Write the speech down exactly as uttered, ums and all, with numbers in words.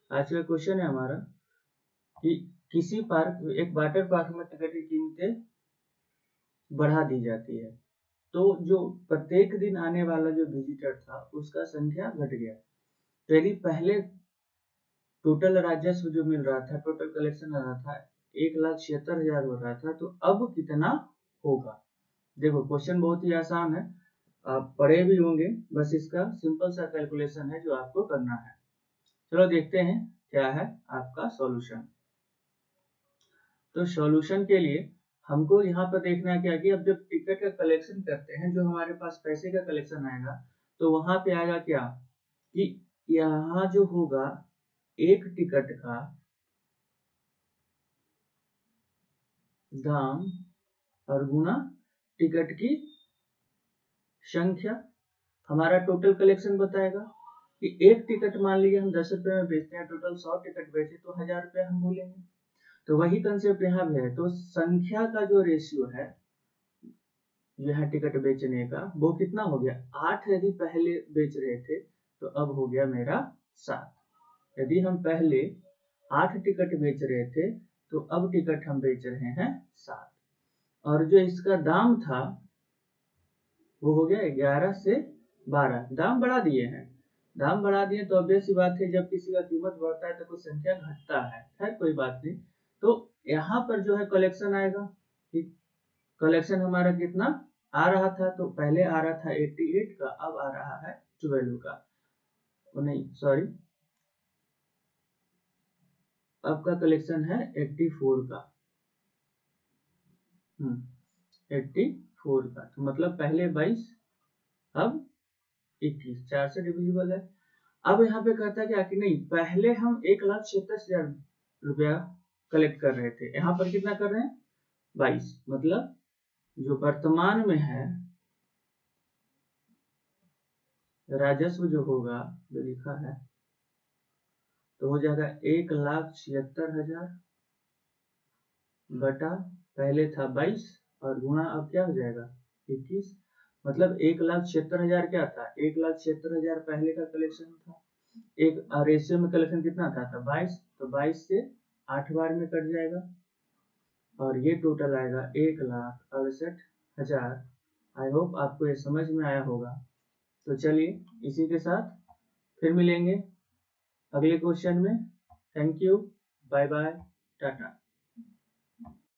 आज का क्वेश्चन है हमारा कि किसी पार्क एक वाटर पार्क में टिकट की कीमतें बढ़ा दी जाती है, तो जो प्रत्येक दिन आने वाला जो विजिटर था उसका संख्या घट गया। तो यदि पहले टोटल राजस्व जो मिल रहा था, टोटल कलेक्शन आ रहा था एक लाख छिहत्तर हजार हो रहा था, तो अब कितना होगा। देखो क्वेश्चन बहुत ही आसान है, आप पढ़े भी होंगे, बस इसका सिंपल सा कैलकुलेशन है जो आपको करना है। चलो देखते हैं क्या है आपका सॉल्यूशन। तो सॉल्यूशन के लिए हमको यहाँ पर देखना है क्या कि अब जब टिकट का कलेक्शन करते हैं, जो हमारे पास पैसे का कलेक्शन आएगा, तो वहां पे आएगा क्या कि यहाँ जो होगा एक टिकट का दाम और गुना टिकट की संख्या। हमारा टोटल कलेक्शन बताएगा कि एक टिकट मान लीजिए हम दस रुपए में बेचते हैं, टोटल सौ टिकट बेचे तो हजार रुपए हम बोलेंगे। तो वही कंसेप्ट यहाँ भी है। तो संख्या का जो रेशियो है यह टिकट बेचने का, वो कितना हो गया, आठ यदि पहले बेच रहे थे तो अब हो गया मेरा सात। यदि हम पहले आठ टिकट बेच रहे थे तो अब टिकट हम बेच रहे हैं सात। और जो इसका दाम था वो हो गया ग्यारह से बारह। दाम बढ़ा दिए हैं, दाम बढ़ा दिए तो ऑब्वियस सी बात है, जब किसी का कीमत बढ़ता है तो कुछ संख्या घटता है। खैर कोई बात नहीं। तो यहाँ पर जो है कलेक्शन आएगा, ठीक, कलेक्शन हमारा कितना आ रहा था, तो पहले आ रहा था अठासी का, अब आ रहा है बारह का, नहीं सॉरी, अब का कलेक्शन है चौरासी का, हम्म चौरासी का। तो मतलब पहले बाईस, अब इक्कीस, चार से डिविजिबल है। अब यहाँ पे कहता है कि आखिर नहीं, पहले हम एक लाख छिहत्तर हजार रुपया कलेक्ट कर रहे थे, यहाँ पर कितना कर रहे हैं बाईस। मतलब जो वर्तमान में है राजस्व जो होगा, जो लिखा है, तो हो जाएगा एक लाख छिहत्तर हजार बटा पहले था बाईस और गुणा अब क्या हो जाएगा इक्कीस। मतलब एक लाख छिहत्तर हजार क्या था, एक लाख छिहत्तर हजार पहले का कलेक्शन था, एक रेशियो में कलेक्शन कितना था, था बाईस, तो बाईस से आठ बार में कट जाएगा और ये टोटल आएगा एक लाख अड़सठ हजार। आई होप आपको ये समझ में आया होगा। तो चलिए इसी के साथ फिर मिलेंगे अगले क्वेश्चन में। Thank you, bye bye, Tata.